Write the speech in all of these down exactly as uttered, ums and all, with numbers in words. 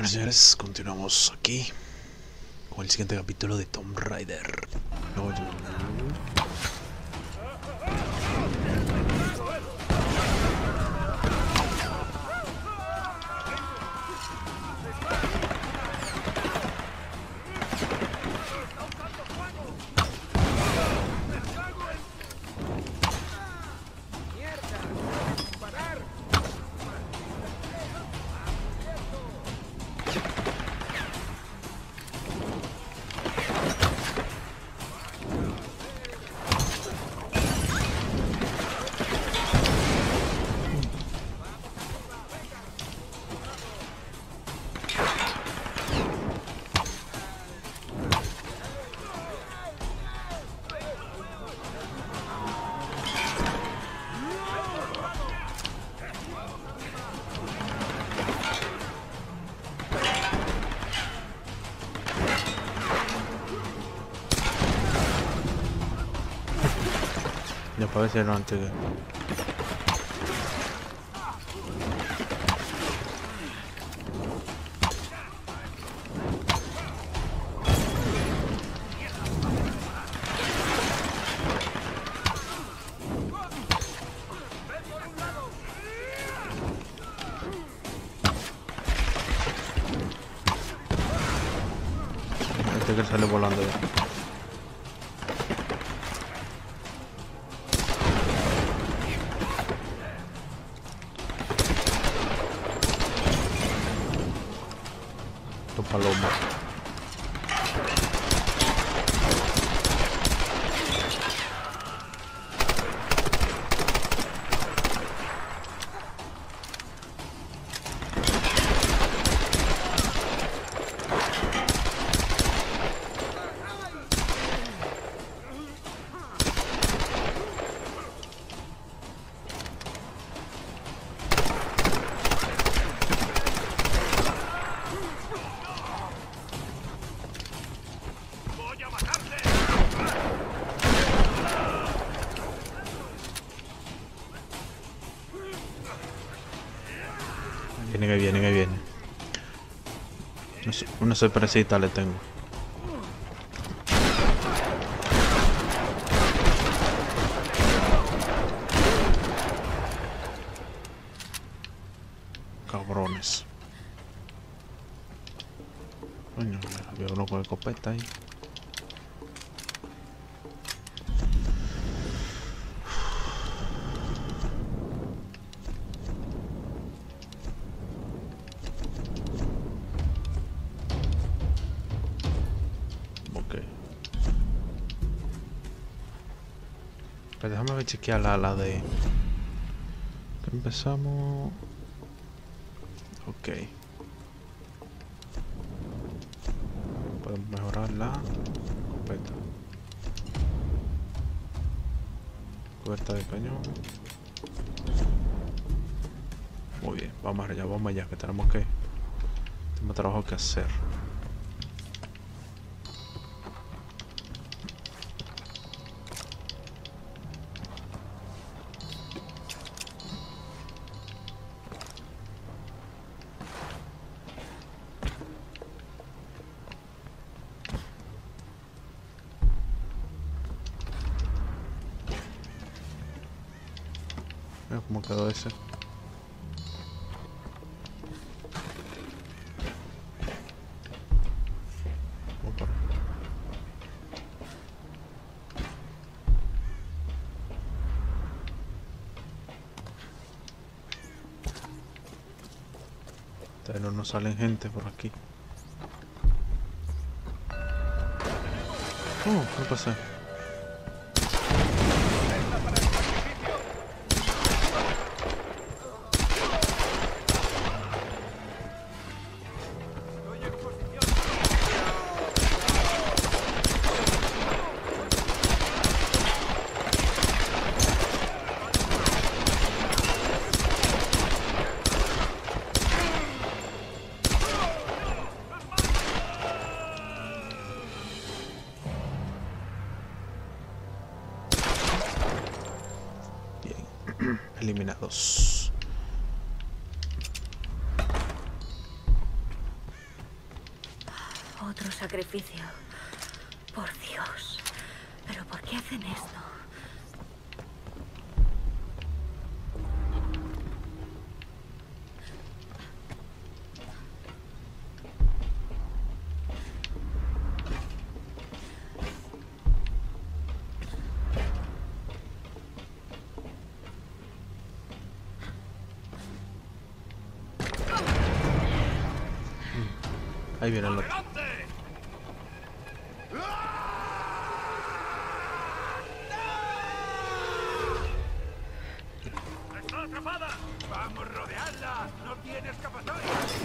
Bueno, señores, continuamos aquí con el siguiente capítulo de Tomb Raider. No, yo... Ya parece lo antes que... Este que sale volando ya. Paloma. Viene que viene que viene. Una sorpresita le tengo. Cabrones. Coño, había uno con escopeta ahí. Pues déjame ver chequear la, la de... que empezamos... Ok. Podemos mejorar la escopeta. Cubierta de cañón. Muy bien, vamos allá, vamos allá, que tenemos que... tenemos trabajo que hacer. Mira cómo quedó ese. Opa. Pero no salen gente por aquí. Oh, ¿qué pasa? Eliminados. Otro sacrificio. Por Dios. ¿Pero por qué hacen esto? Ahí viene el otro. ¡Está atrapada! ¡Vamos a rodearla! ¡No tiene escapatoria!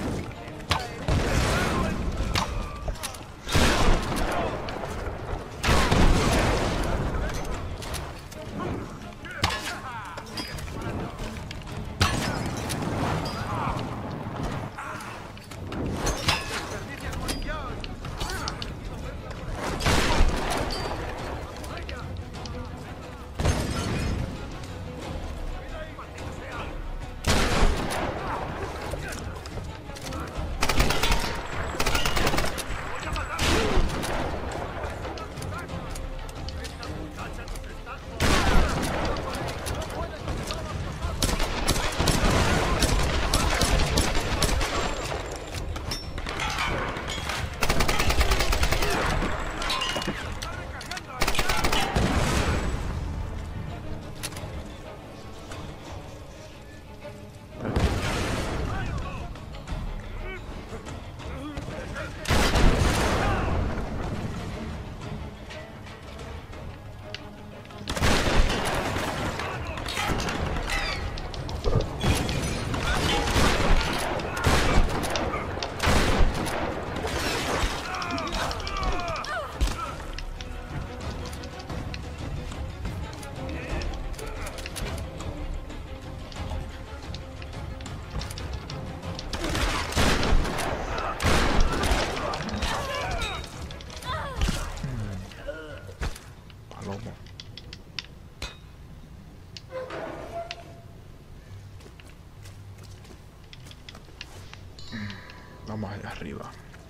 Vamos allá arriba.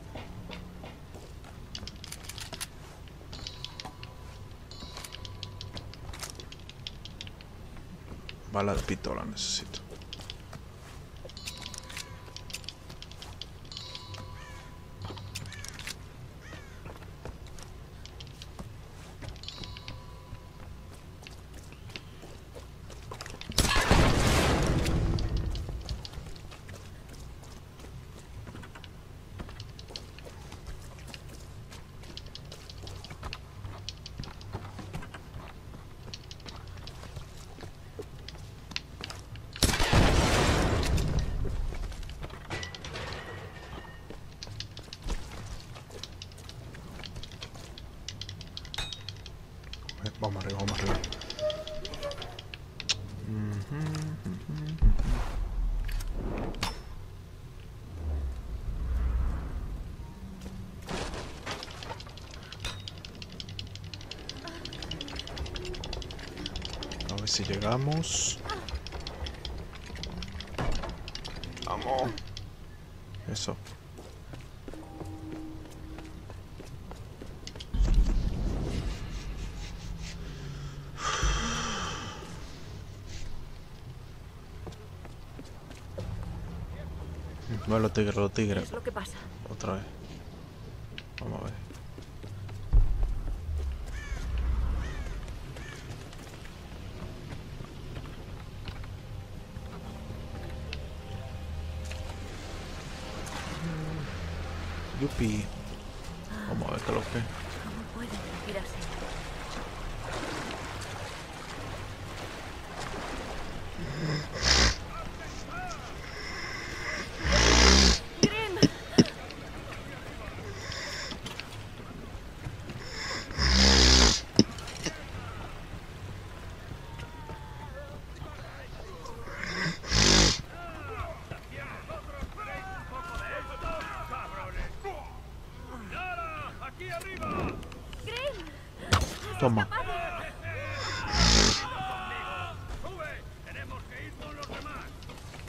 Bala de pistola necesito. Vamos arriba, vamos arriba. A ver si llegamos. Vamos. Eso. No, los tigres, los tigres. ¿Qué es lo que pasa? Otra vez. Vamos a ver. Yupi. Vamos a ver qué es lo que. ¿Cómo pueden vivir así? Toma.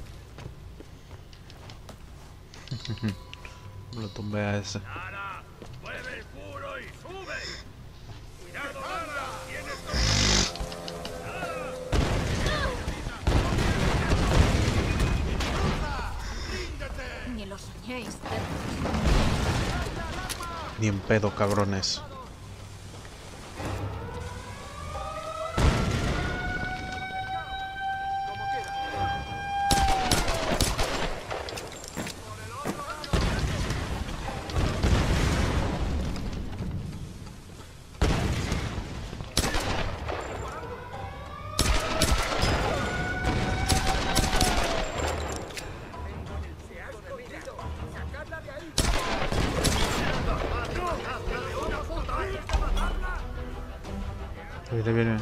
Me lo tumbé a ese. Lara, lo soñéis. Ni en pedo, cabrones. Viene, viene.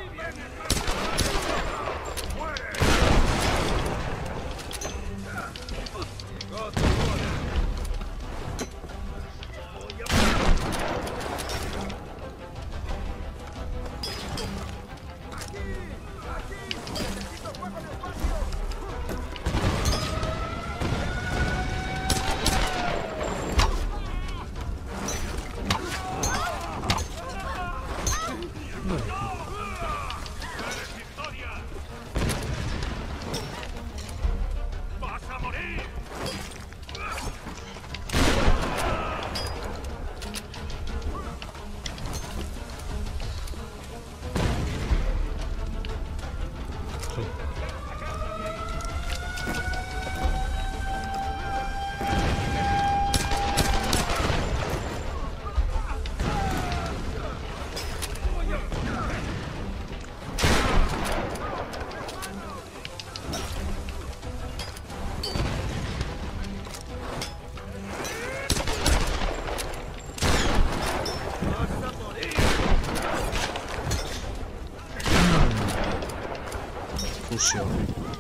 Fusión.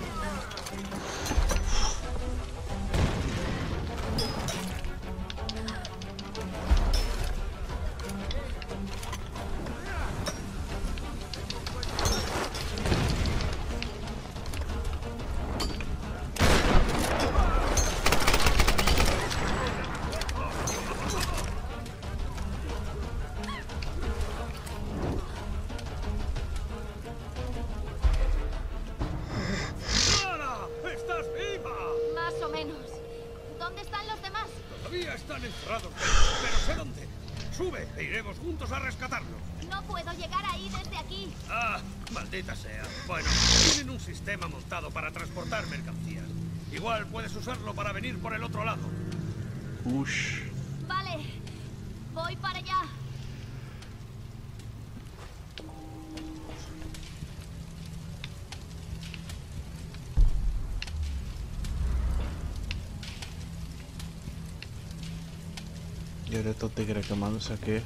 Están encerrados, pero sé dónde. Sube e iremos juntos a rescatarlo. No puedo llegar ahí desde aquí. Ah, maldita sea. Bueno, tienen un sistema montado para transportar mercancías. Igual puedes usarlo para venir por el otro lado. Ush. Vale, voy para allá. Y ahora estos tigres quemándose aquí.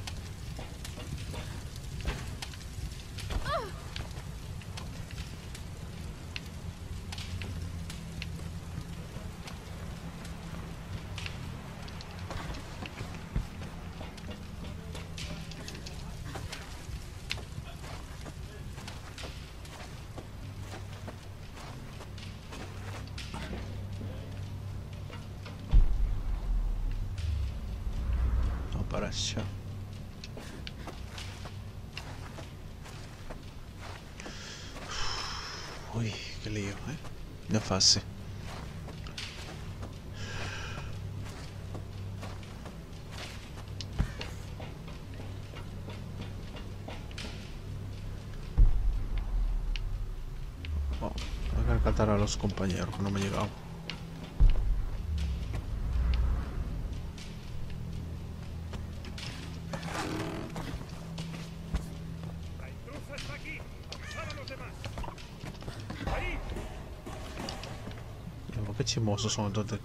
Para allá. Uy, qué lío, ¿eh? No es fácil. Oh, voy a rescatar a los compañeros que no me han llegado. Qué chismosos son entonces.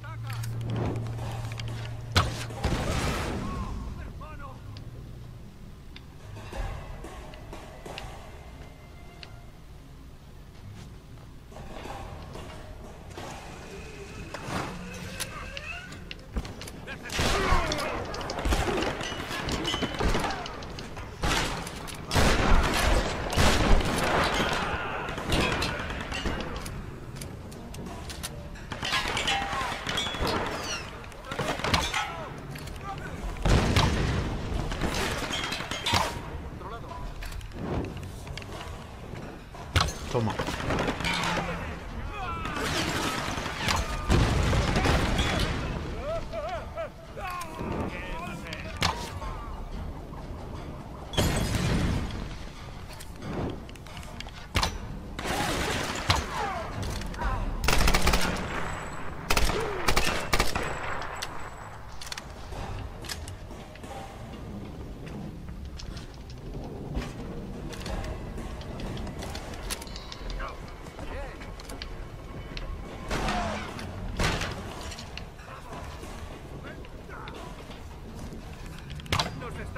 Toma.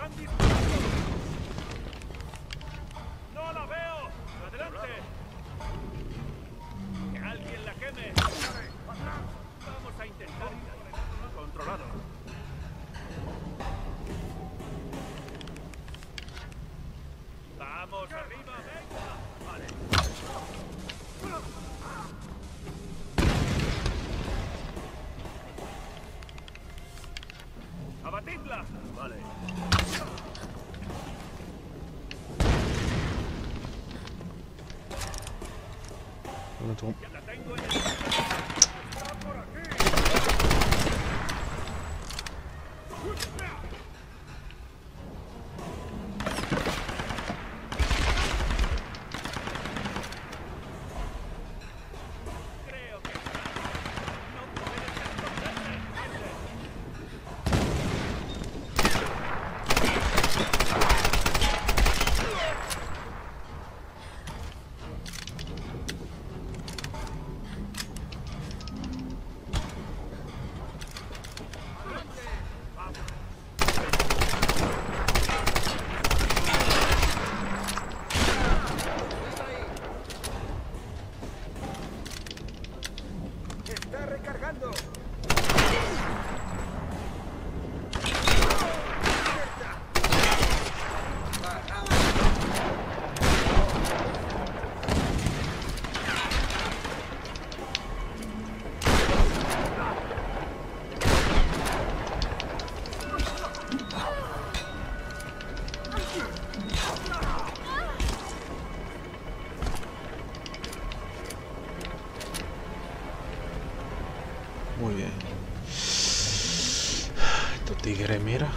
¡Están disparando! ¡No la veo! ¡Adelante! ¡Que alguien la queme! Vamos a intentar ir controlado. ¡Vamos arriba, venga! Vale. ¡Abatidla! Vale. ¿Dónde tú? Ya la tengo en el... ¡Está por aquí! Creo que no puedes esconderse. ¡Está recargando! Muy bien. Estos tigres, mira.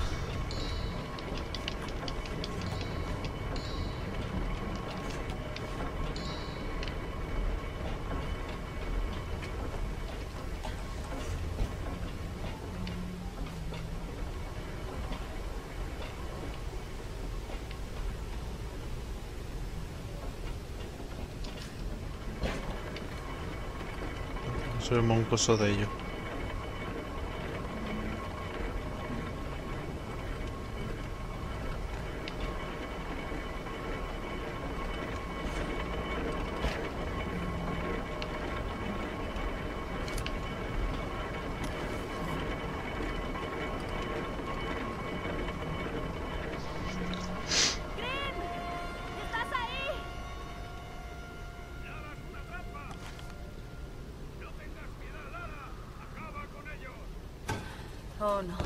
Soy un moncoso de ellos. ¿Estás ahí? ¡Lara es una trampa! ¡No tengas piedad, Lara! ¡Acaba con ellos! Oh, no.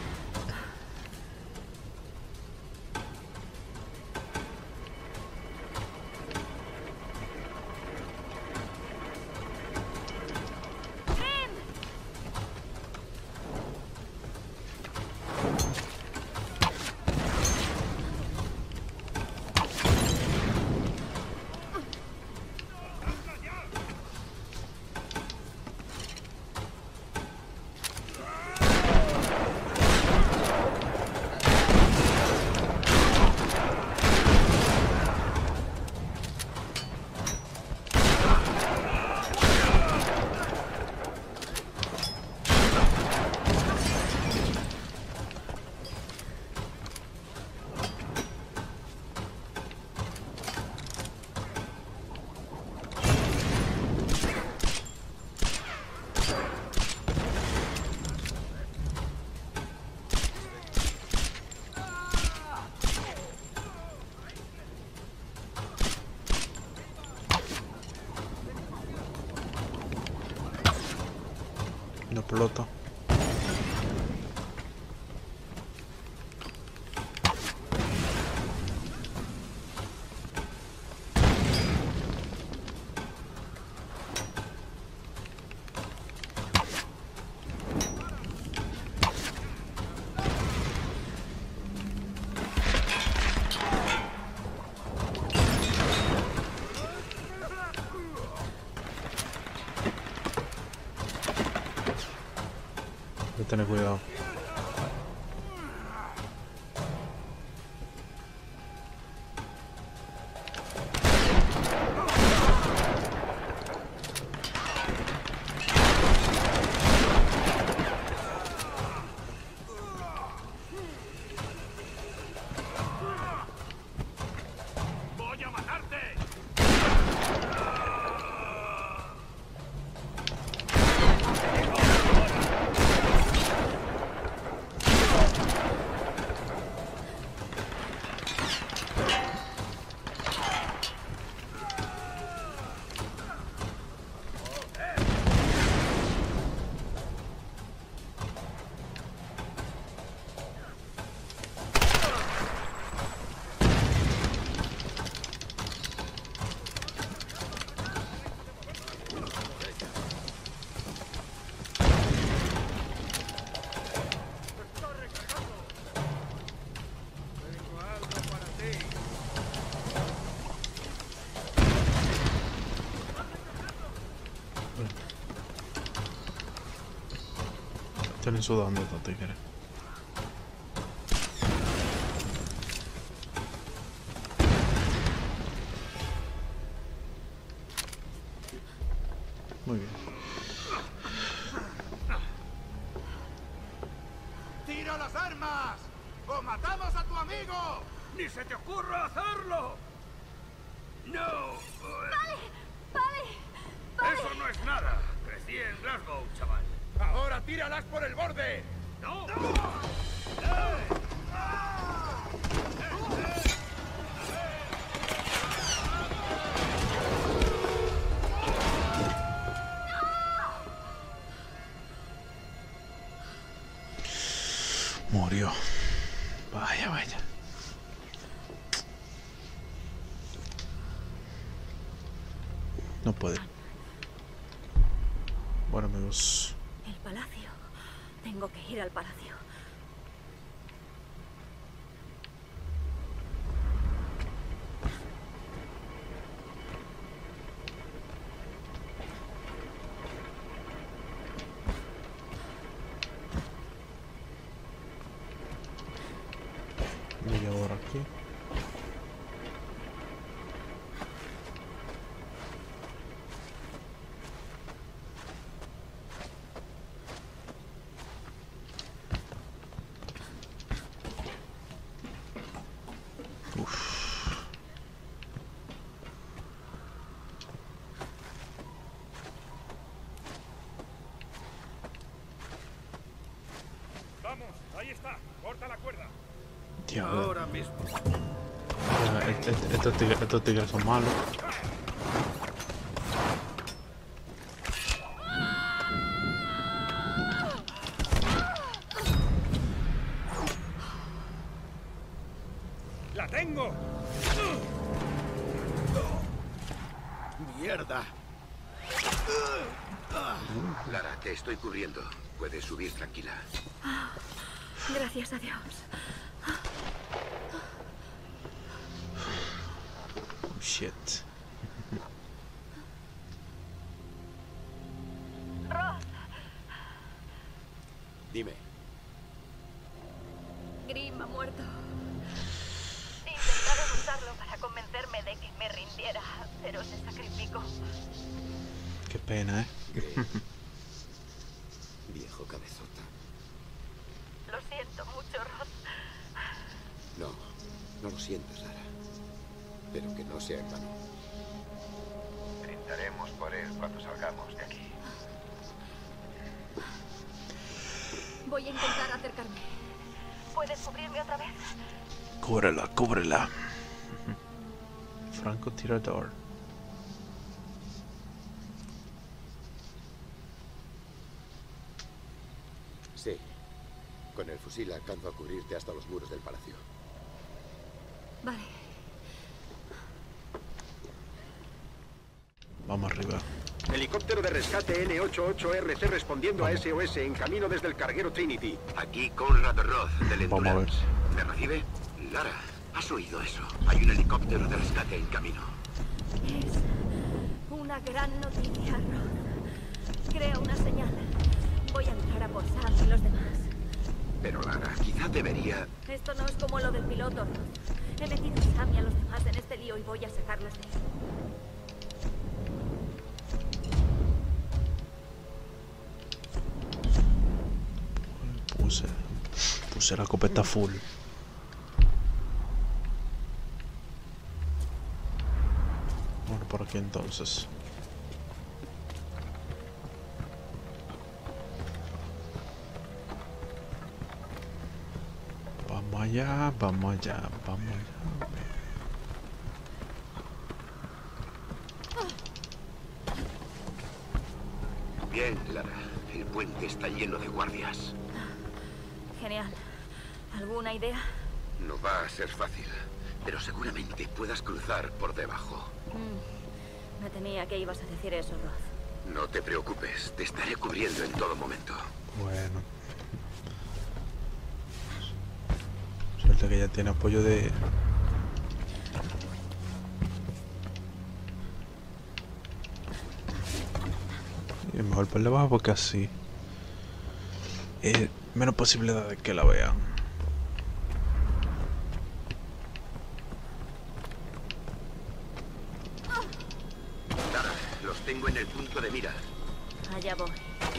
No explota. Hay que tener cuidado. Están sudando estos tigres. Muy bien. ¡Tira las armas! ¡O matamos a tu amigo! ¡Ni se te ocurra hacerlo! ¡No! Vale, vale, Eso no es nada. Crecí en Glasgow, chaval. ¡Ahora tíralas por el borde! ¡No! ¡No! ¡Eh! Murió. Vaya, vaya. No puede. Bueno, amigos. El palacio. Tengo que ir al palacio. Llegué ahora aquí. Vamos, ahí está. Corta la cuerda. Diablo. Ahora mismo. Ya, est- est- estos, tigres, estos tigres son malos. ¡La tengo! ¡Mierda! Lara, te estoy cubriendo. Puedes subir tranquila. Gracias a Dios. Oh, shit. Roth, Dime. Grimm ha muerto. Intentaron usarlo para convencerme de que me rindiera, pero se sacrificó. Qué pena, eh. Viejo cabezota. Lo siento mucho, Roth. No, no lo sientas, Lara. Pero que no sea en vano. Brindaremos por él cuando salgamos de aquí. Voy a intentar acercarme. ¿Puedes cubrirme otra vez? Cúbrela, cúbrela. Francotirador. Sí. Con el fusil alcanzo a cubrirte hasta los muros del palacio. Vale. Vamos arriba. Helicóptero de rescate N ochenta y ocho R C respondiendo a S O S en camino desde el carguero Trinity. Aquí Conrad Roth, del Vamos a ver. Endurance. ¿Me recibe? Lara, ¿has oído eso? Hay un helicóptero de rescate en camino. Es una gran noticia, Roth. Crea una señal. Voy a entrar a por Sam y los demás. Pero Lara, quizá debería... Esto no es como lo del piloto, Roth. He metido a Sam y a los demás en este lío y voy a sacarlos de él. Puse, puse la escopeta full. Bueno, por aquí entonces. Vamos allá, vamos allá, vamos allá. Bien, Lara. El puente está lleno de guardias. Genial. ¿Alguna idea? No va a ser fácil, pero seguramente puedas cruzar por debajo. Mm, me temía que ibas a decir eso, Roth. No te preocupes, te estaré cubriendo en todo momento. Bueno. Suerte que ya tiene apoyo de... Y mejor por debajo porque así... eh, menos posibilidad de que la vean. Lara, los tengo en el punto de mira. Allá voy.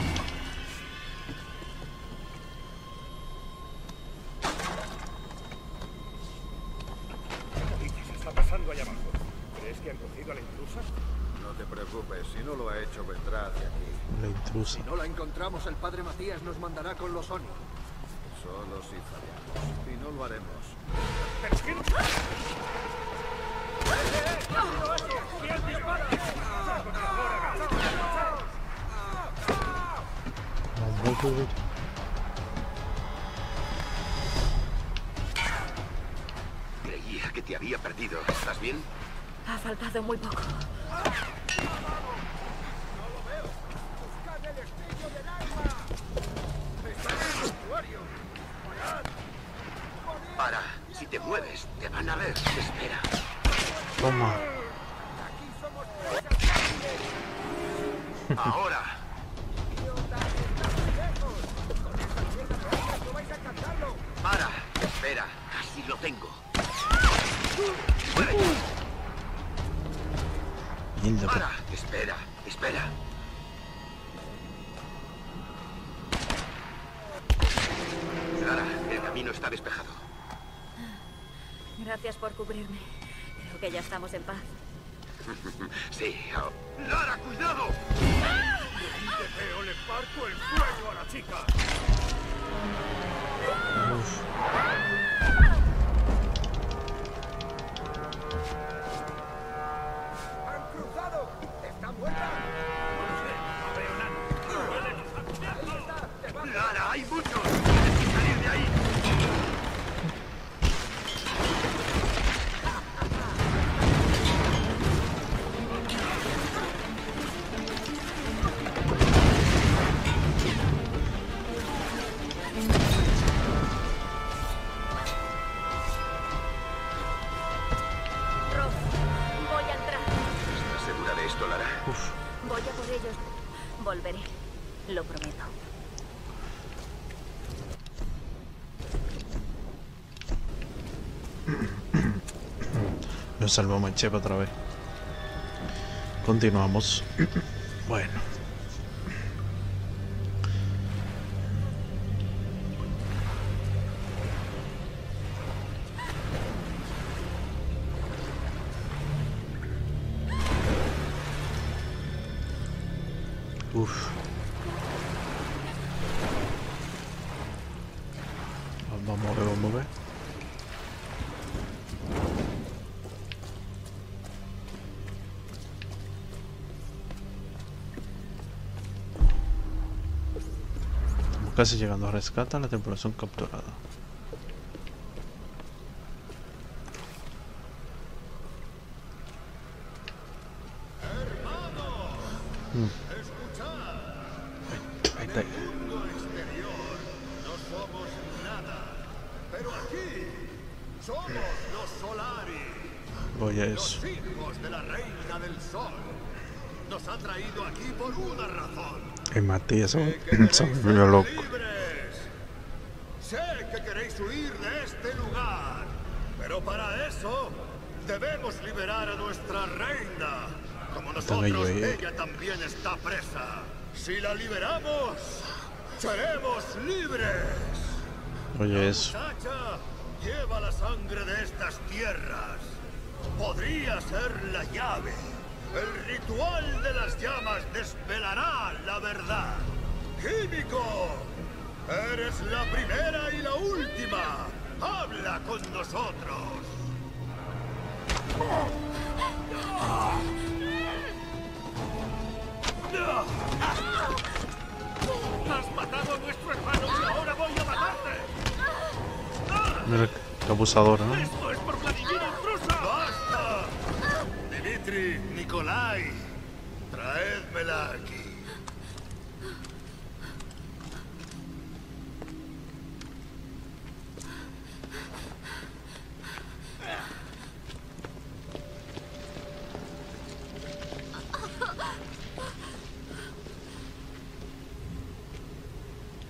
¿Qué está pasando allá abajo? ¿Crees que han cogido a la intrusa? No te preocupes, si no lo ha hecho vendrá hacia aquí. La intrusa. Si no la encontramos, el padre Matías nos mandará con los Oni. Solo si fallamos. Y no lo haremos. ¿Pero qué? ¿Quién dispara? Creía que te había perdido. ¿Estás bien? Ha faltado muy poco. Para. Si te mueves, te van a ver. Espera. Toma. Ahora. Para. Espera. Casi lo tengo. Muévete. Mierda, Para. Espera. Espera. Lara, el camino está despejado. Gracias por cubrirme. Creo que ya estamos en paz. Sí. oh. ¡Lara, cuidado! Veo, le parto el cuello a la chica. ¡Han cruzado! ¡Está muerta! ¡Lara, hay muchos! ¡Tienes que salir de ahí! Rob, voy a entrar. ¿Estás segura de esto, Lara? Uf. Voy a por ellos. Volveré. Lo prometo. Nos salvamos el chef otra vez. Continuamos. Bueno. Uf. Vamos a ver, vamos a ver. Estamos casi llegando a rescatar la tripulación capturada. Mm. Ahí está. mundo exterior no somos nada. Pero aquí somos los Solari, Voy a eso. los hijos de la reina del sol. Nos ha traído aquí por una razón. El Matías se Sé que queréis se ser volvió loco. libres. Sé que queréis huir de este lugar. Pero para eso debemos liberar a nuestra reina. Como nosotros, ahí, eh. ella también está presa. Si la liberamos, seremos libres. Oye, eso. Muchacha lleva la sangre de estas tierras. Podría ser la llave. El ritual de las llamas desvelará la verdad. ¡Químico! Eres la primera y la última. Habla con nosotros. ¡Has matado a nuestro hermano y ahora voy a matarte! Mira qué abusadora, ¿no? ¡Esto es por Vladimir intrusa! ¡Basta! Dimitri, Nikolai, traédmela aquí.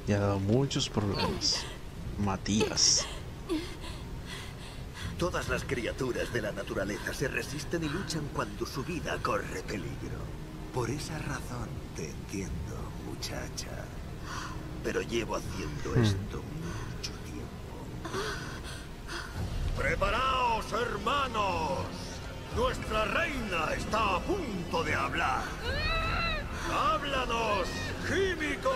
Y ha dado muchos problemas. Matías. Todas las criaturas de la naturaleza se resisten y luchan cuando su vida corre peligro. Por esa razón te entiendo, muchacha. Pero llevo haciendo Hmm. esto mucho tiempo. ¡Preparaos, hermanos! Nuestra reina está a punto de hablar. ¡Háblanos, químico!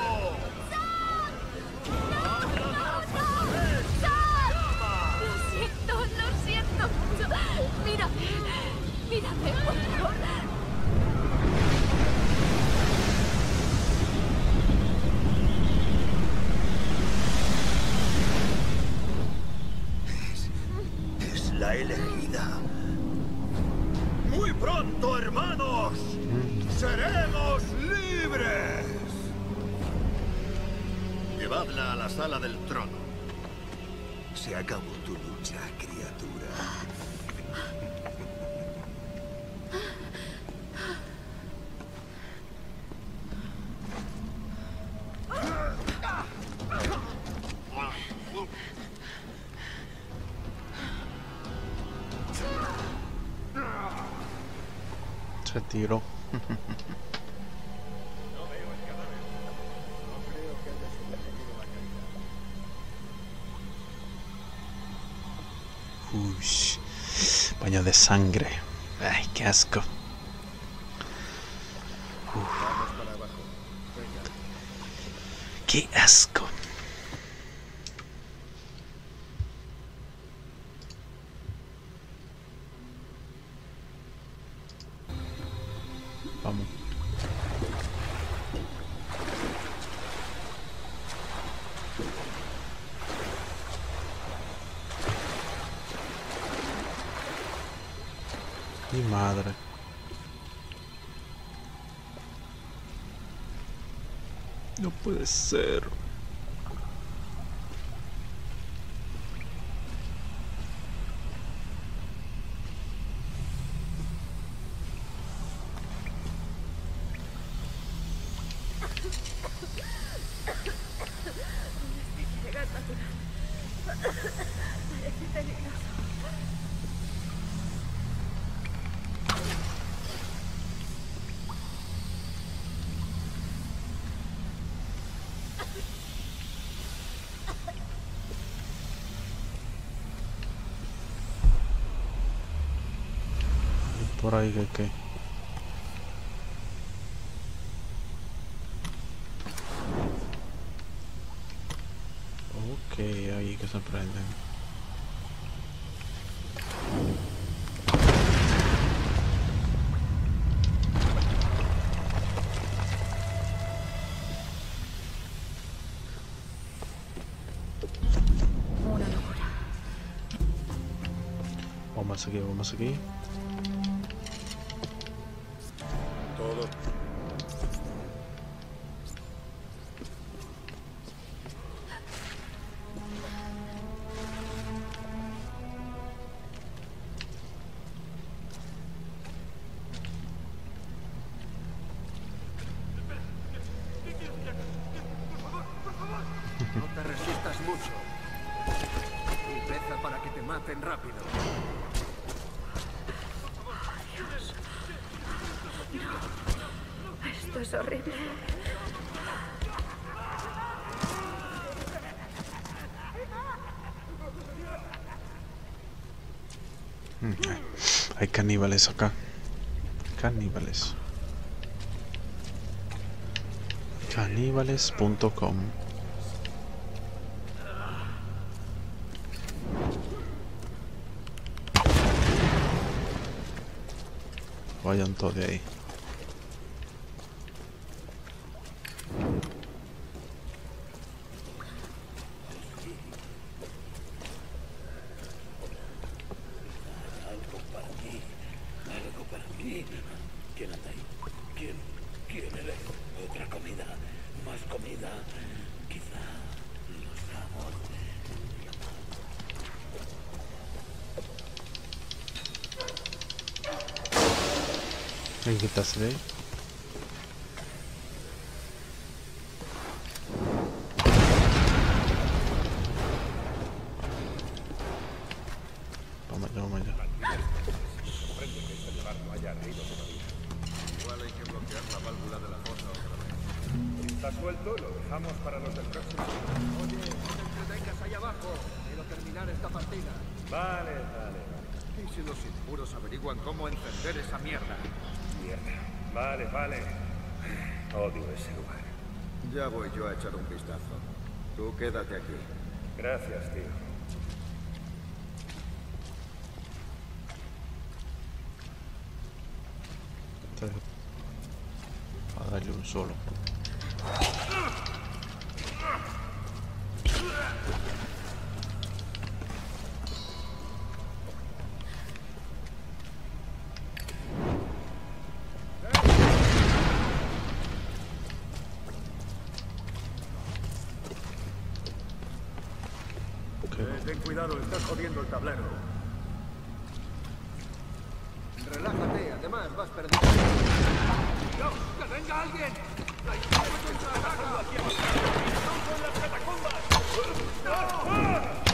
Lo siento, lo siento mucho. Mírame, mírame, por favor. Es la elegida. Muy pronto, hermanos, seremos libres. Llevadla a la sala del trono. Se acabó tu lucha, criatura. Se tiró. Uy, baño de sangre. Ay, qué asco. Uf. Qué asco. Vamos. Mi madre. No puede ser. Parece peligroso. Por ahí que qué. Ok, ahí que se prenden. Una locura. Vamos aquí, vamos aquí. Todo. No te resistas mucho. Y reza para que te maten rápido. Esto es horrible. Mm, Hay caníbales acá. Caníbales. Caníbales punto com. Vayan todos de ahí. Algo para mí, algo para mí. ¿Quién anda ahí? ¿Quién? ¿Quién eres? Otra comida, más comida. Quizá los amos. Hay que quitarse de ahí. Vamos allá. Comprende que este lugar no haya ardido todavía. Igual hay que bloquear la válvula de la fosa otra vez. Si está suelto, lo dejamos para los del próximo. Oye, no te entretengas ahí abajo. Quiero terminar esta partida. Vale, vale. ¿Y si los impuros averiguan cómo encender esa mierda? Mierda. Vale, vale. Odio ese lugar. Ya voy yo a echar un vistazo. Tú quédate aquí. Gracias, tío. A darle un solo. Eh, ten cuidado, estás jodiendo el tablero. Relájate, además vas perdiendo. ¡Dios! ¡Que venga alguien! ¡La izquierda contraataca! ¡Aquí abajo! ¡Estamos en las catacumbas! ¡No!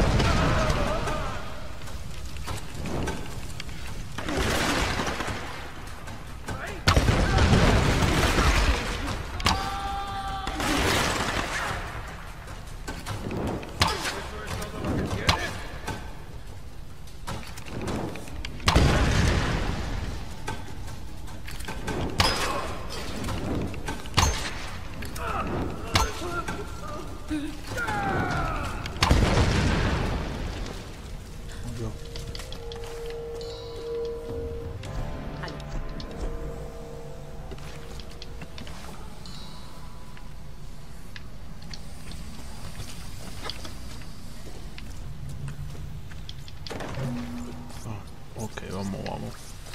Ok, vamos, vamos.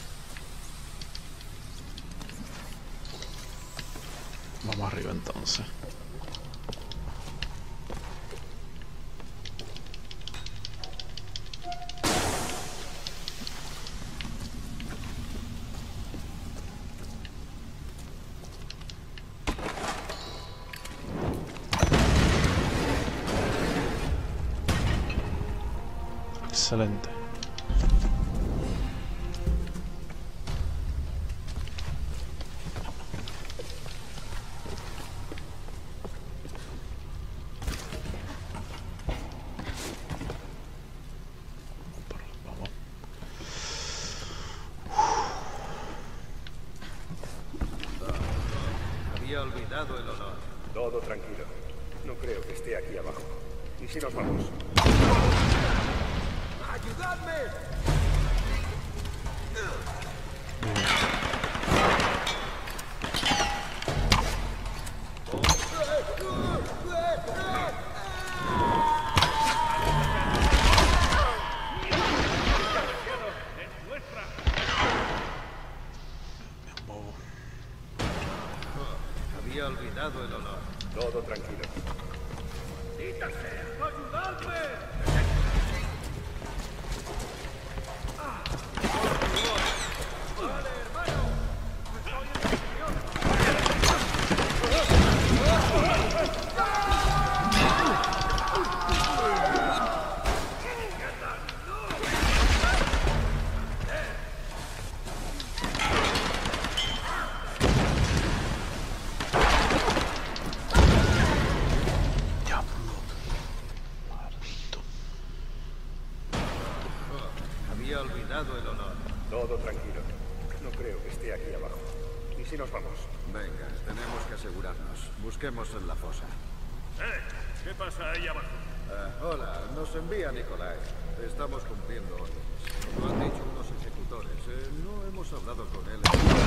Vamos arriba entonces. Excelente. Había olvidado el olor. Todo tranquilo. No creo que esté aquí abajo. ¿Y si nos vamos? ¡Ayudadme! Había olvidado el olor. Todo tranquilo. ¡Ayudadme! Había olvidado el olor. Todo tranquilo. No creo que esté aquí abajo. ¿Y si nos vamos? Venga, tenemos que asegurarnos. Busquemos en la fosa. ¡Eh! ¿Qué pasa ahí abajo? Ah, hola, nos envía Nicolai. Estamos cumpliendo órdenes. Como han dicho unos ejecutores. Eh, no hemos hablado con él.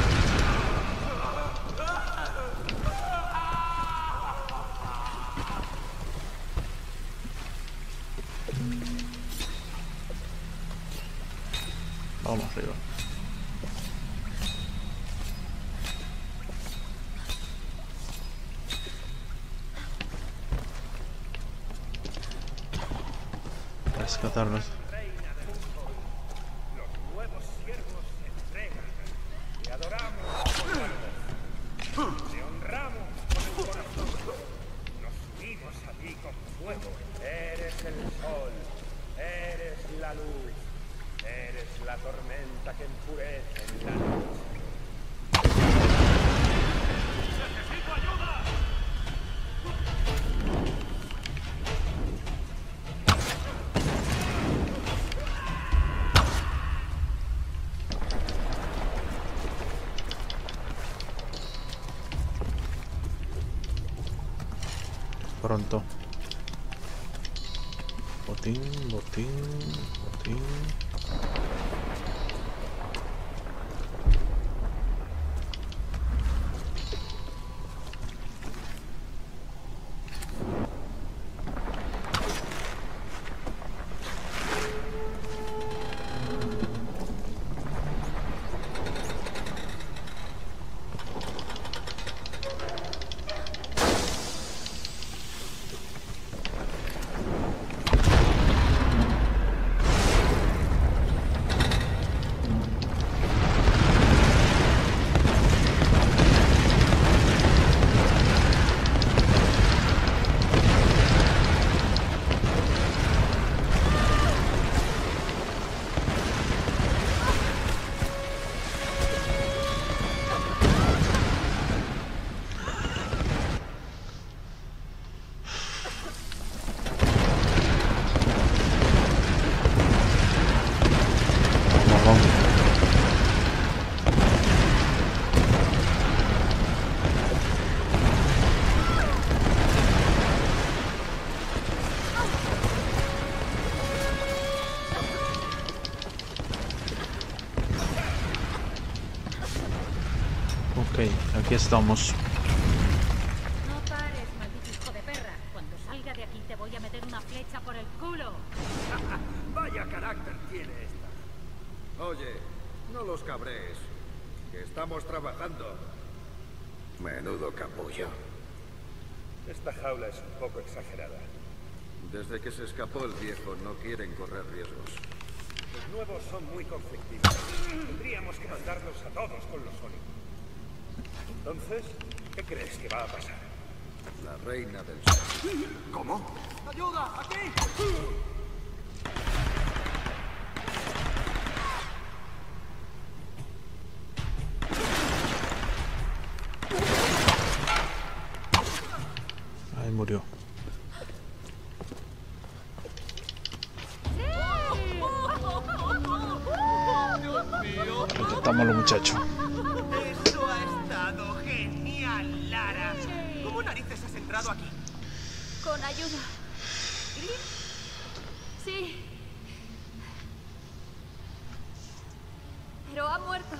Vamos arriba. Rescatarnos. Los nuevos siervos se entregan. Te adoramos con la voz. Te honramos con el corazón. Nos unimos a ti con fuego. Eres el sol. Eres la luz. tormenta que enfurece en la noche. ¡Necesito ayuda! Pronto. Botín, botín, botín. Ok, aquí estamos. No pares, maldito hijo de perra. Cuando salga de aquí te voy a meter una flecha por el culo. Vaya carácter tiene esta. Oye, no los cabrees, que estamos trabajando. Menudo capullo. Esta jaula es un poco exagerada. Desde que se escapó el viejo no quieren correr riesgos. Los nuevos son muy conflictivos. Tendríamos que mandarlos a todos con los sólidos. Entonces, ¿qué crees que va a pasar? La reina del sur. ¿Cómo? ¡Ayuda! ¡Aquí! Ahí murió. Rescatamos a los muchachos. Eso ha estado genial, Lara. ¿Cómo narices has entrado aquí? Con ayuda. Sí. Pero ha muerto.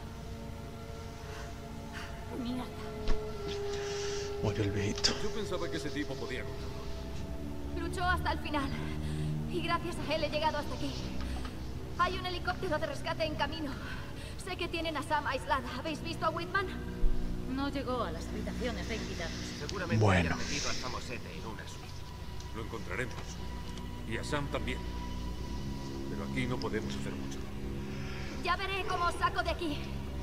Mierda. Murió el viejito. Yo pensaba que ese tipo podía contarlo. Luchó hasta el final. Y gracias a él he llegado hasta aquí. Hay un helicóptero de rescate en camino. Sé que tienen a Sam aislada. ¿Habéis visto a Whitman? No llegó a las habitaciones de invitados. Seguramente Bueno. hayan metido al famosete en una suite. Lo encontraremos. Y a Sam también. Pero aquí no podemos hacer mucho. Ya veré cómo os saco de aquí.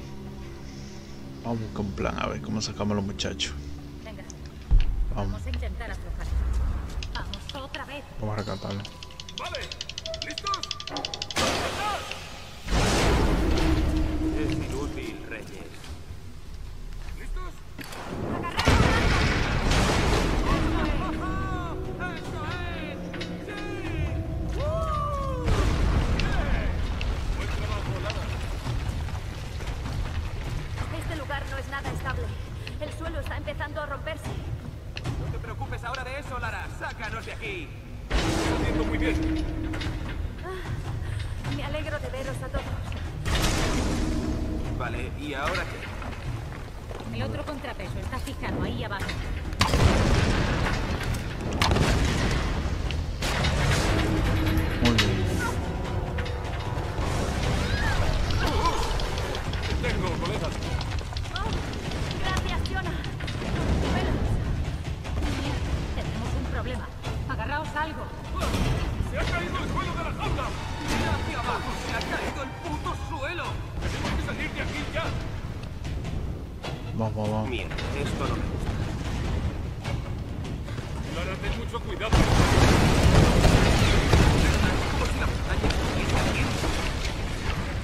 Vamos con plan, a ver cómo sacamos a los muchachos. Venga, Vamos, vamos a intentar aflojar. Vamos otra vez. vamos a rescatarlo. ¡Vale! ¿Listos? Es inútil, Reyes. ¿Listos? Este lugar no es nada estable. El suelo está empezando a romperse. No te preocupes ahora de eso, Lara. ¡Sácanos de aquí! Está haciendo muy bien. Me alegro de veros a todos. Vale, ¿y ahora qué? El otro contrapeso está fijado ahí abajo. Muy bien. Tengo, colegas. Oh, gracias, Jonah. Bueno, Mierda, tenemos un problema. Agarraos a algo. ¡Se ha caído el suelo de la jaula! ¡Mira hacia abajo! ¡Se ha caído el puto suelo! ¡Tenemos que salir de aquí ya! Vamos, vamos, vamos. Mierda, esto no me gusta. Lara, ten mucho cuidado. Como si la montaña estuviese aquí.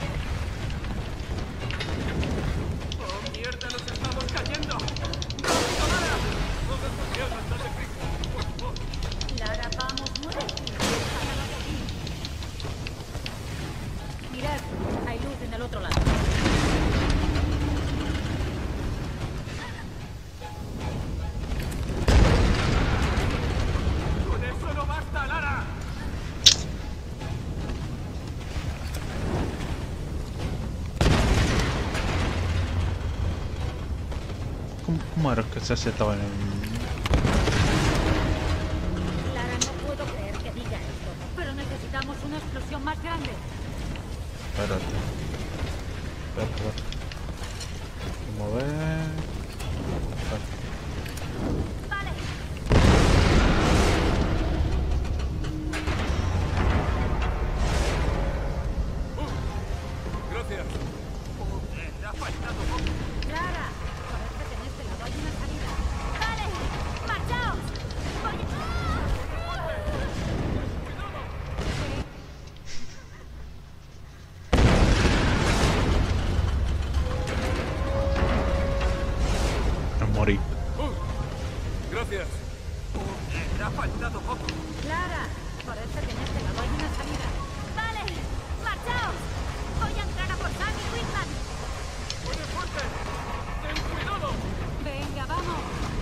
¿Cómo era que se estaba en el...? Lara, no puedo creer que diga esto, pero necesitamos una explosión más grande. Espérate. Espérate, espérate. Vamos a ver... Espérate. Gracias. Joder, ha faltado poco. Clara, parece que en este lado hay una salida. ¡Vale! ¡Marchaos! Voy Me morí. Gracias. Joder, ha faltado poco. Clara, parece que en este lado hay una salida. ¡Vale! ¡Marchaos! Voy a entrar a por Sam y Whitman. ¡Buena suerte! ¡Ten cuidado! Venga, vamos.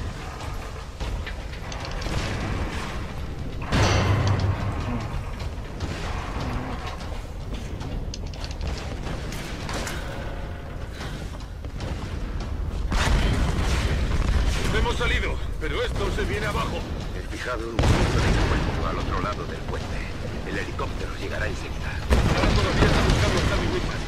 Hemos salido, pero esto se viene abajo. He fijado un punto de encuentro al otro lado del puente. El helicóptero llegará enseguida. Ahora todavía está buscando a Sammy Whitman.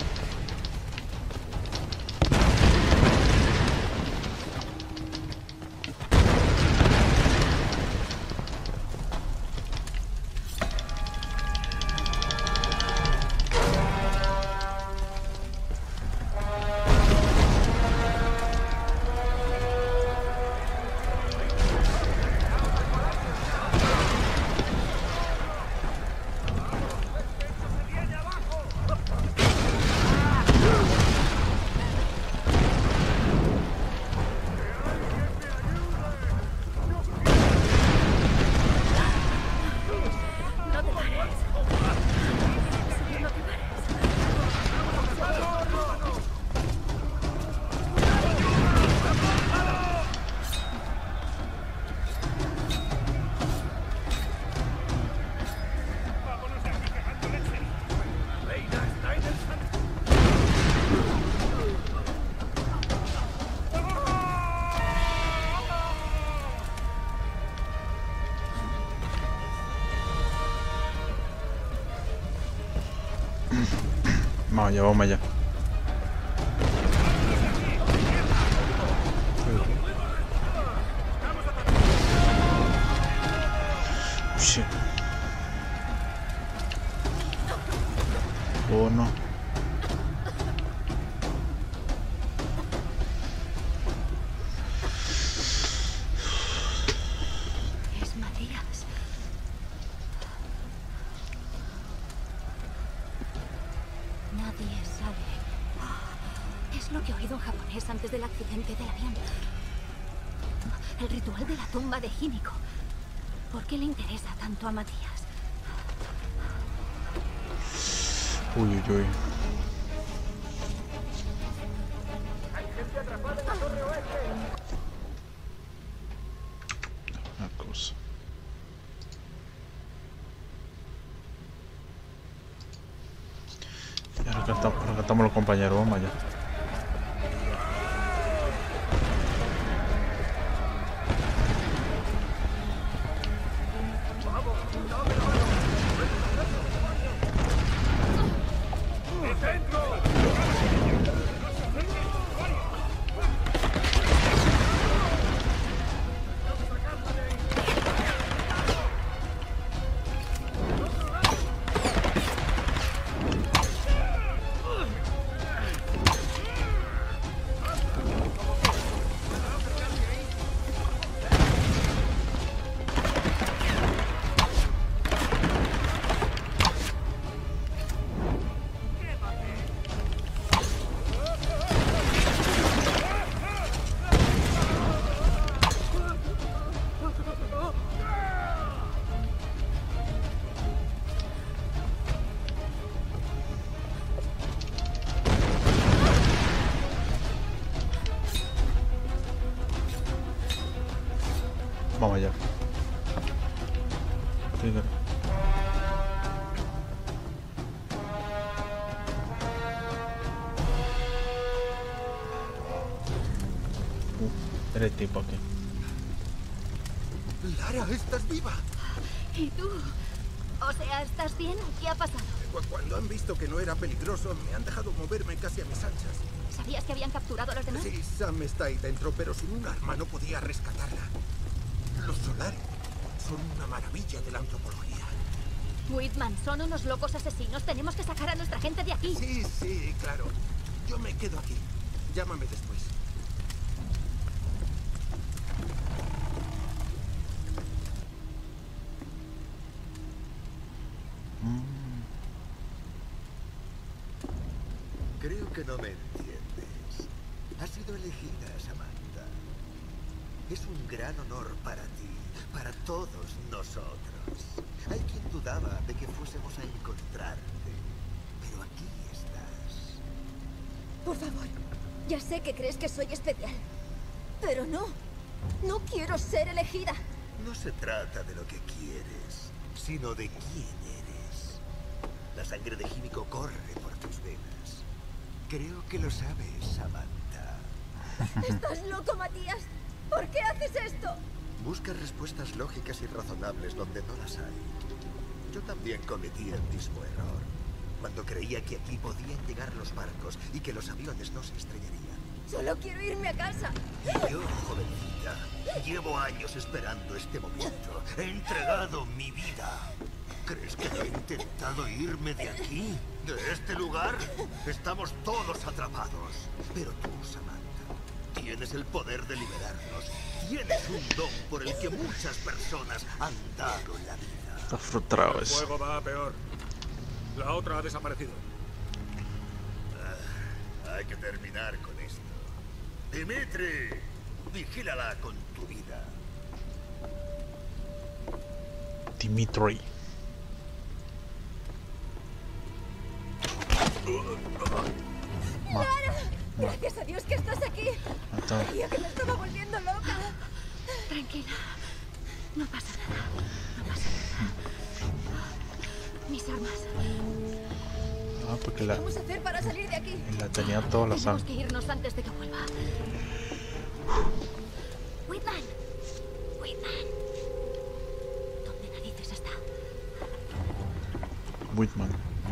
No te pares. Sí, no te pares. Vamos allá, vamos allá. Sí. Oh, no. Es Matías. Nadie sale. Es lo que he oído en japonés antes del accidente del avión. El ritual de la tumba de Himiko. ¿Por qué le interesa tanto a Matías? Uy, uy, uy. Una cosa. Ya rescatamos, rescatamos a los compañeros, vamos allá. Era el tipo aquí. Lara, estás viva. ¿Y tú? O sea, ¿estás bien? ¿Qué ha pasado? Cu- Cuando han visto que no era peligroso, me han dejado moverme casi a mis anchas. ¿Sabías que habían capturado a los demás? Sí, Sam está ahí dentro, pero sin un arma no podía rescatarla. Los Solari son una maravilla de la antropología. Whitman, son unos locos asesinos. Tenemos que sacar a nuestra gente de aquí. Sí, sí, claro. Yo me quedo aquí. Llámame después. Creo que no me entiendes. Has sido elegida, Samantha. Es un gran honor para ti, para todos nosotros. Hay quien dudaba de que fuésemos a encontrarte, pero aquí estás. Por favor, ya sé que crees que soy especial, pero no. No quiero ser elegida. No se trata de lo que quieres, sino de quién eres. La sangre de Himiko corre por tus venas. Creo que lo sabes, Samantha. ¿Estás loco, Matías? ¿Por qué haces esto? Busca respuestas lógicas y razonables donde no las hay. Yo también cometí el mismo error, cuando creía que aquí podían llegar los barcos y que los aviones no se estrellarían. Solo quiero irme a casa. Y yo, jovencita, llevo años esperando este momento. He entregado mi vida. ¿Crees que he intentado irme de aquí? ¿De este lugar? Estamos todos atrapados. Pero tú, Samantha, tienes el poder de liberarnos. Tienes un don por el que muchas personas han dado la vida. Está frustrado El ese. juego va a peor. La otra ha desaparecido. Ah, hay que terminar con esto. Dimitri, vigílala con tu vida. Dimitri. Ma. ¡Lara! Ma. Gracias a Dios que estás aquí. Está. Creía que me estaba volviendo loca. Tranquila. No pasa nada. No pasa nada. Mis armas. Ah, porque ¿Qué la, vamos a hacer para salir de aquí? la tenía toda la Tenemos sangre. que irnos antes de que vuelva. Whitman. Whitman. ¿Dónde narices está? Whitman.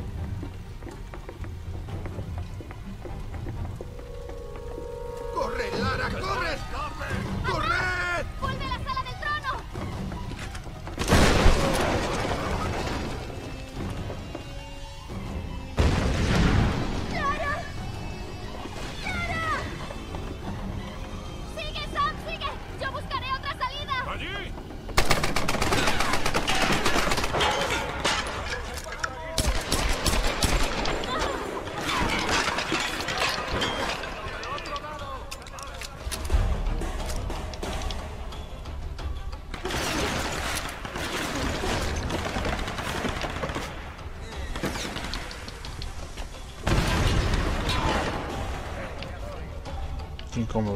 ¡Corre, Lara, corre! ¡Corred! ¡Vuelve a la sala del trono! ¡Lara! ¡Lara! ¡Sigue, Sam, sigue! ¡Yo buscaré otra salida! ¡Allí! Qué incómodo.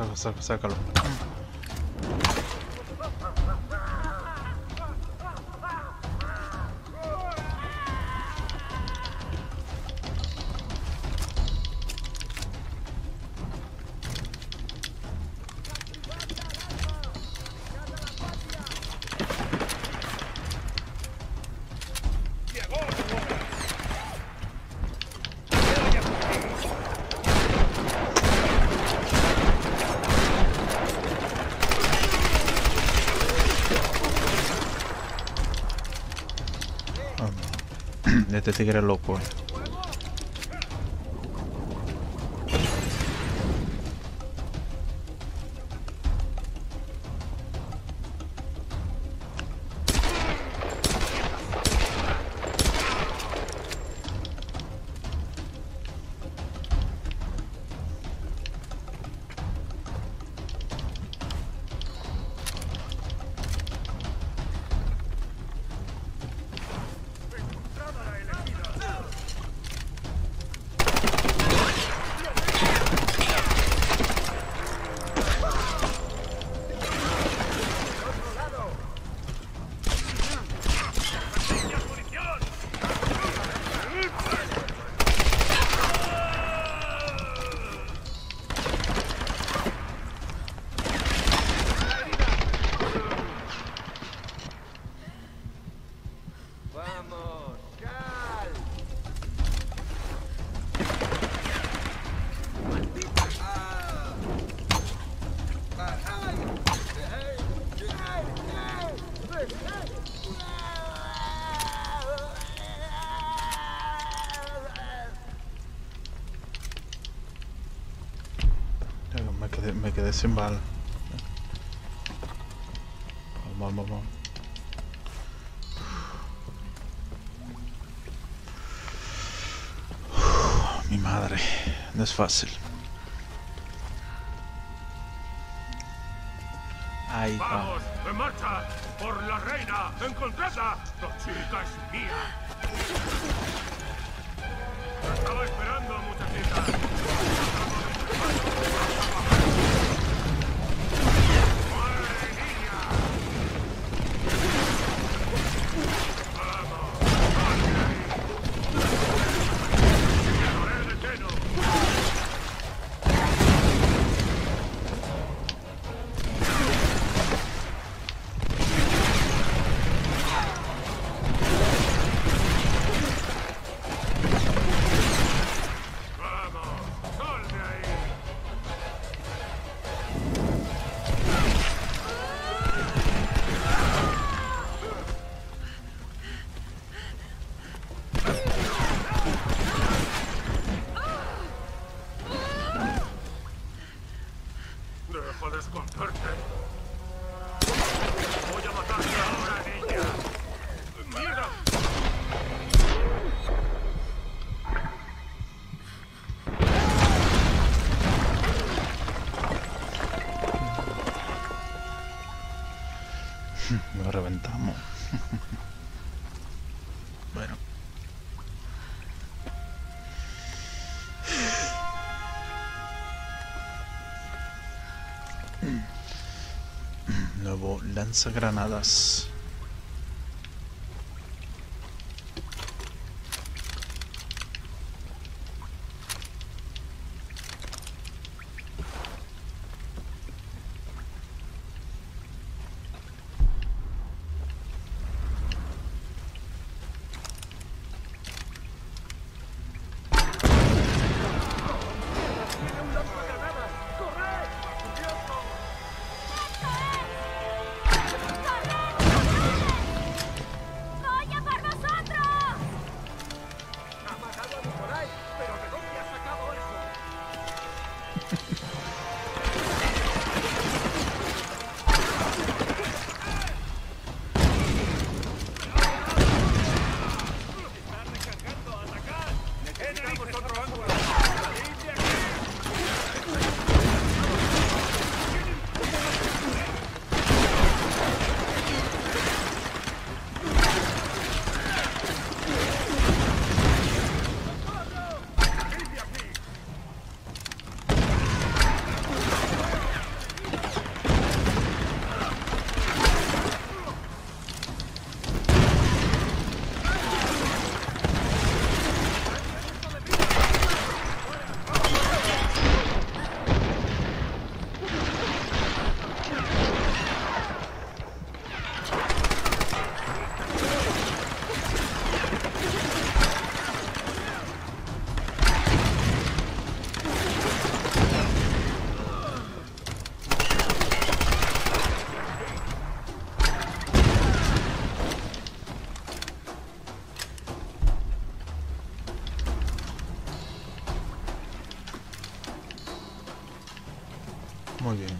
Sácalo, sácalo, sácalo. Este tigre es loco, eh. Me quedé, me quedé sin bala. Vamos, vamos, vamos. Mi madre, no es fácil. Ahí va. ¡Vamos! ¡En marcha! ¡Por la reina! ¡Encontradla! ¡La chica es mía! ¡La estaba esperando, muchachita! Lo reventamos. Bueno. Nuevo lanzagranadas. Muy bien.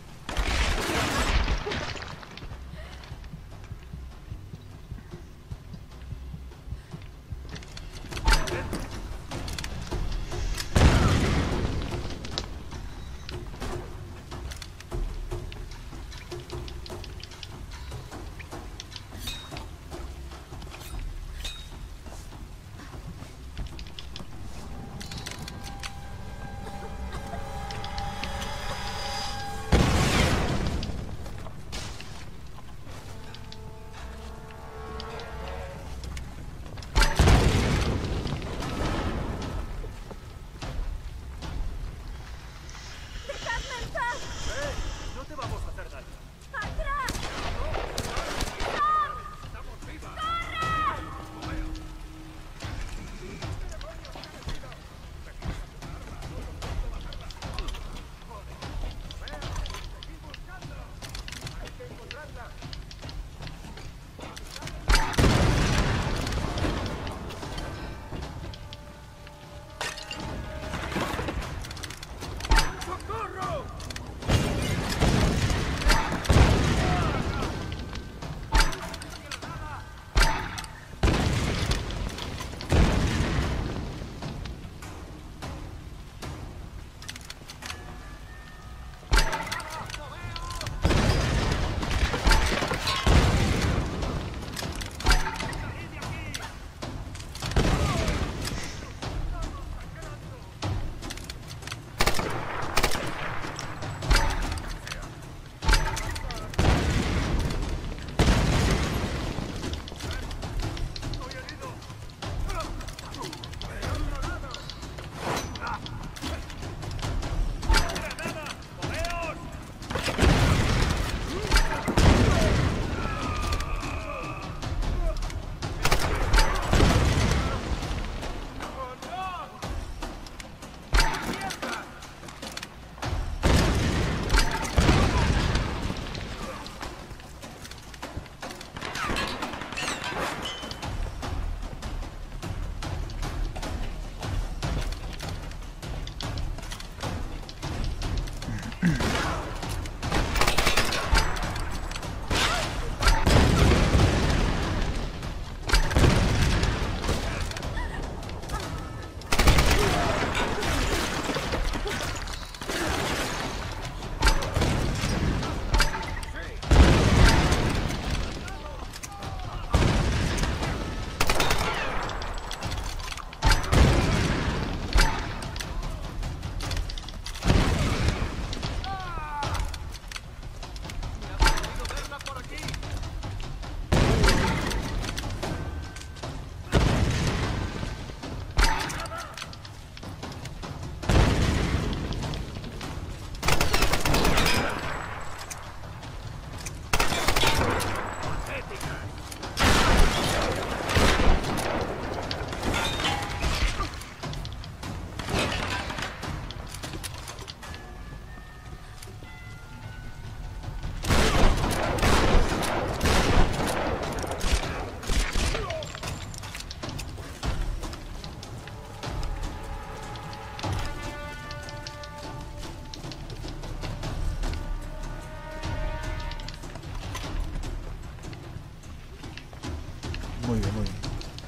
Muy bien, muy bien.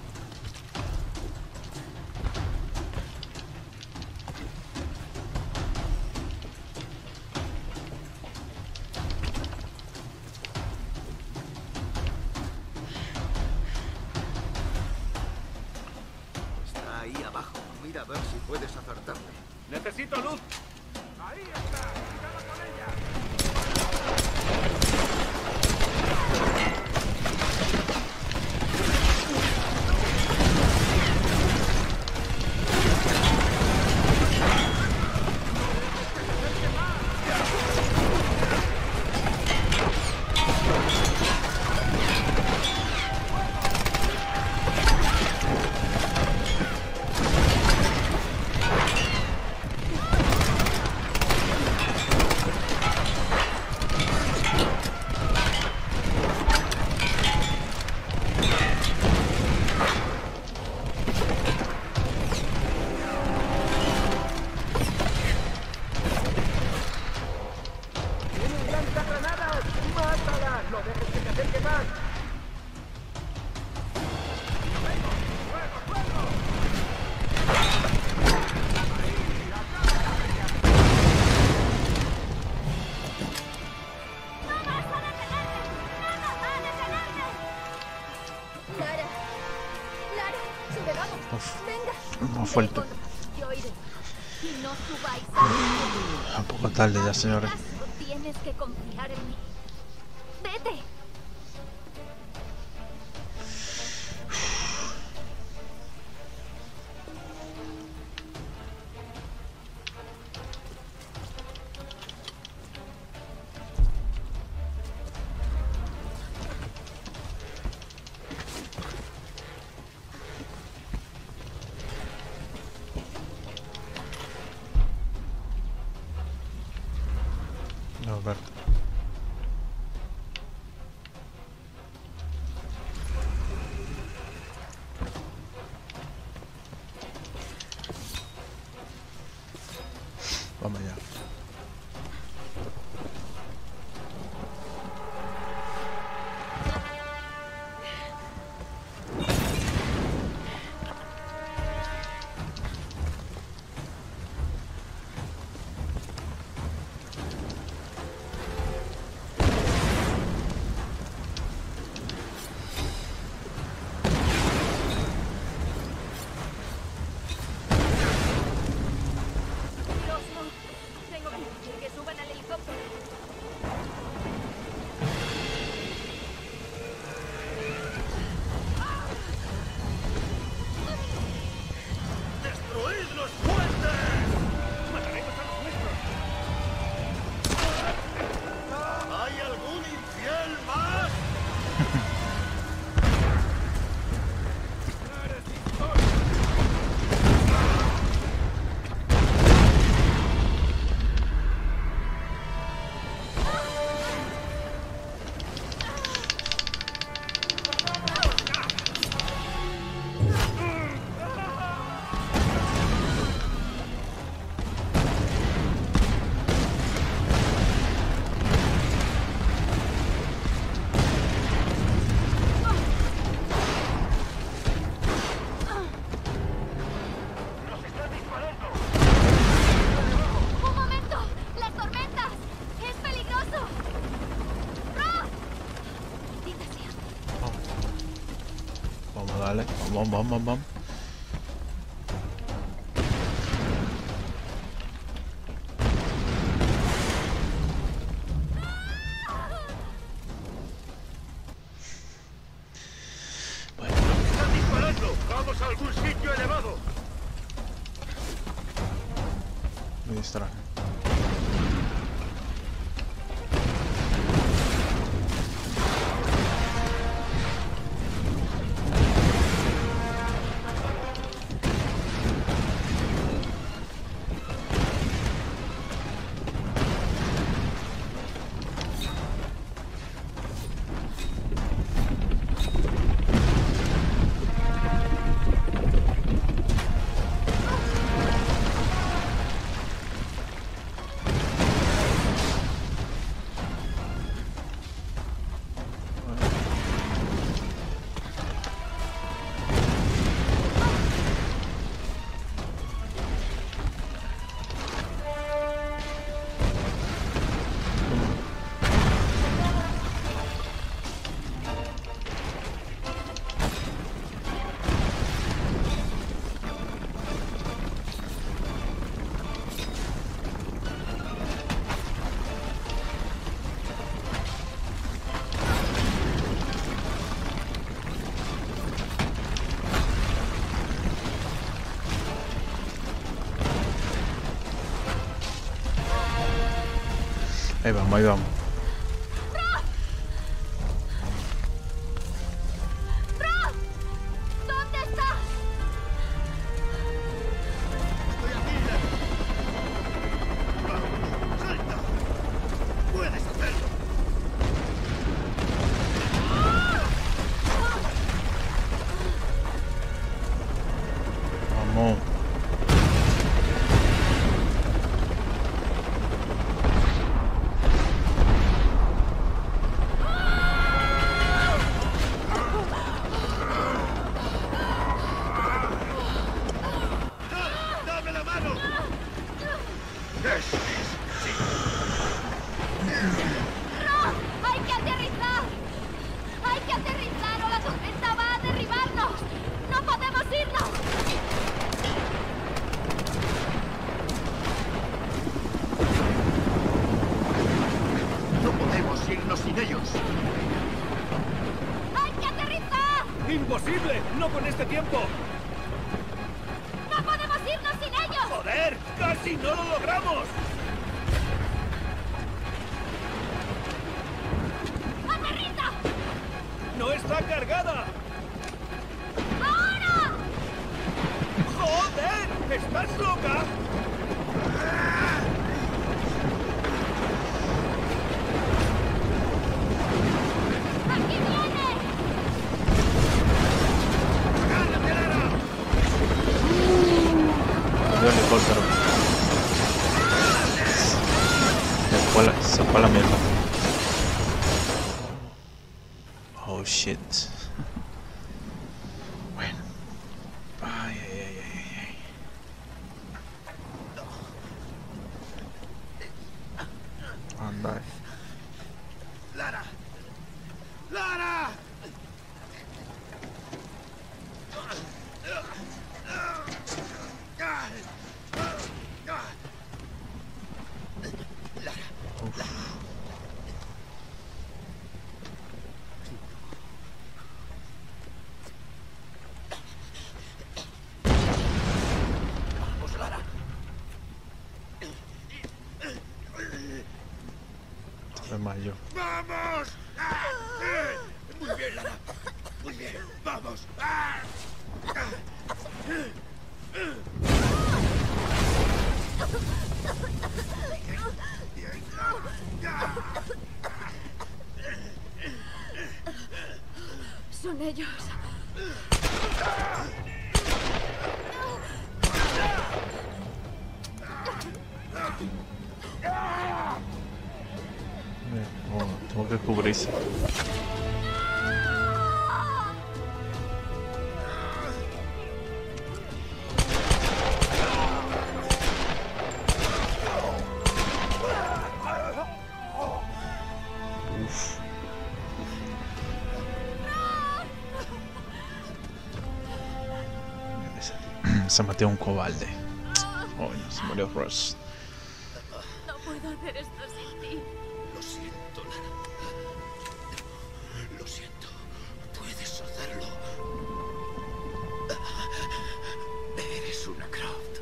Está ahí abajo. Mira a ver si puedes acertarle. ¡Necesito luz! ¡Ahí está! ¡Cuidado con ella! fuerte. Yo iré. Y no subáis a... Un poco tarde ya, señores. Tienes que confiar en mí. Vete. A ver. Vamos allá. Vale, vamos, vamos, vamos. Bueno. ¡Están disparando! ¡Vamos a algún sitio elevado! Me distraje. Ahí vamos, ahí vamos. ¿Dónde estás? Estoy aquí, Vamos, salta. Puedes hacerlo. Vamos. ¡Hay que aterrizar! ¡Hay que aterrizar o la tormenta va a derribarnos! ¡No podemos irnos! ¡Imposible! ¡No con este tiempo! ¡No podemos irnos sin ellos! ¡Joder! ¡Casi no lo logramos! ¡Aterriza! ¡No está cargada! ¡Ahora! ¡Joder! ¿Estás loca? ¡Aquí viene! ¡Agárrate, Lara! El helicóptero. Se fue la, se fue la mierda. Oh shit. Bueno. Ay, ay, ay, ay, ay. Anda. ¡Lara! ¡Lara! Vamos, Lara. Me mayo. ¡Vamos! ¡Ah! ¡Eh! Muy bien, Lara. Muy bien. ¡Vamos! ¡Ah! Son ellos. Oh, tengo que cubrirse. Uf. Se, se mató un cobarde. Oh, no, se murió Ross. No puedo hacer esto sin ti. Lo siento, Lara. Lo siento. Puedes hacerlo. Eres una Croft.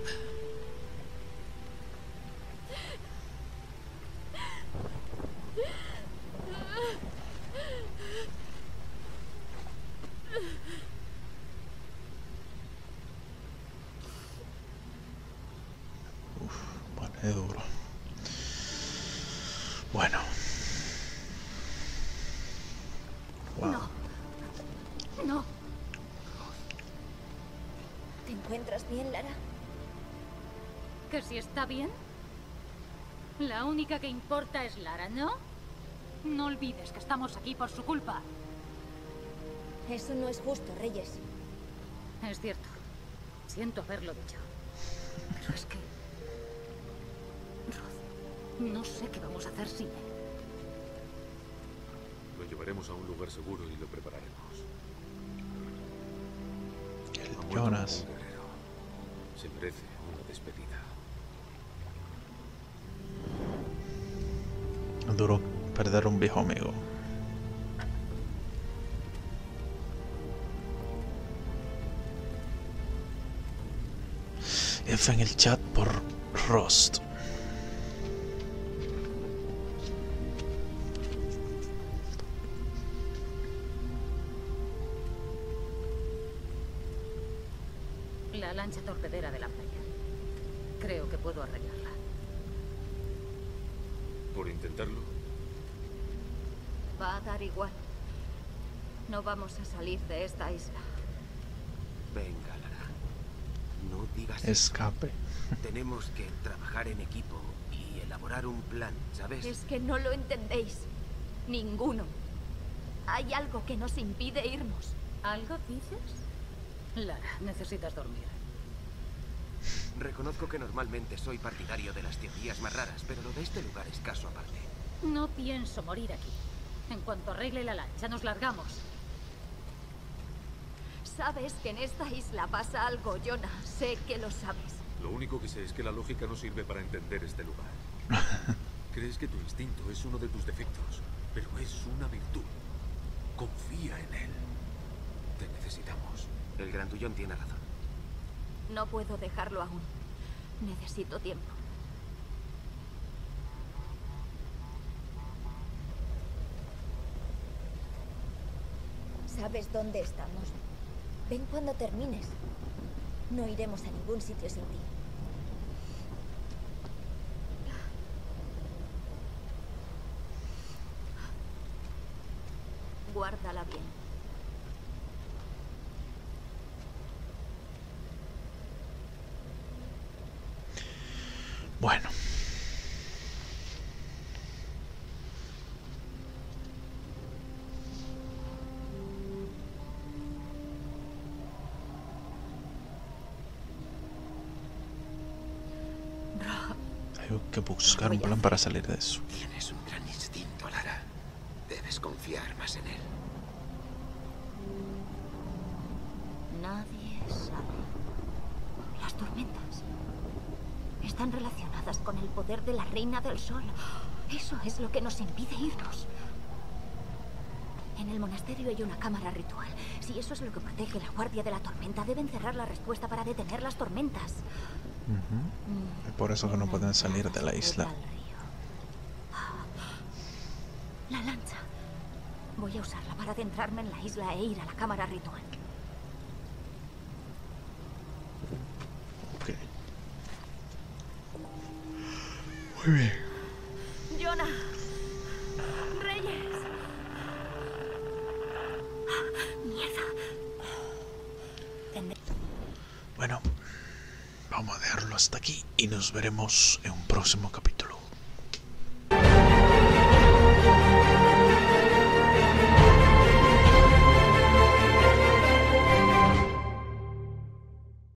Es duro. Bueno. Wow. No. No. ¿Te encuentras bien, Lara? ¿Que si está bien? La única que importa es Lara, ¿no? No olvides que estamos aquí por su culpa. Eso no es justo, Reyes. Es cierto. Siento haberlo dicho. Pero es que... Roth, no sé qué vamos a hacer sin él. Lo llevaremos a un lugar seguro y lo prepararemos. El Jonas. Se merece una despedida. Duro perder un viejo amigo. F en el chat por Rust. La lancha torpedera de la playa. Creo que puedo arreglarla. ¿Por intentarlo? Va a dar igual. No vamos a salir de esta isla. Venga, Lara. No digas Escape. eso. Tenemos que trabajar en equipo y elaborar un plan, ¿sabes? Es que no lo entendéis. Ninguno. Hay algo que nos impide irnos. ¿Algo dices? Lara, necesitas dormir. Reconozco que normalmente soy partidario de las teorías más raras, pero lo de este lugar es caso aparte. No pienso morir aquí. En cuanto arregle la lancha, nos largamos. Sabes que en esta isla pasa algo, Jonah. Sé que lo sabes. Lo único que sé es que la lógica no sirve para entender este lugar. Crees que tu instinto es uno de tus defectos, pero es una virtud. Confía en él. Te necesitamos. El grandullón tiene razón. No puedo dejarlo aún. Necesito tiempo. ¿Sabes dónde estamos? Ven cuando termines. No iremos a ningún sitio sin ti. Guárdala bien. Bueno. Hay que buscar un plan para salir de eso. Tienes un gran instinto, Lara. Debes confiar más en él. Nadie sabe. Las tormentas están relacionadas con el poder de la Reina del Sol. Eso es lo que nos impide irnos. En el monasterio hay una cámara ritual. Si eso es lo que protege la guardia de la tormenta, deben cerrar la respuesta para detener las tormentas. Uh-huh. Es por eso que no pueden salir de la isla. La lancha. Voy a usarla para adentrarme en la isla e ir a la cámara ritual. Ok. Muy bien. Jonah. Reyes. Mierda. Bueno, vamos a dejarlo hasta aquí y nos veremos en un próximo capítulo.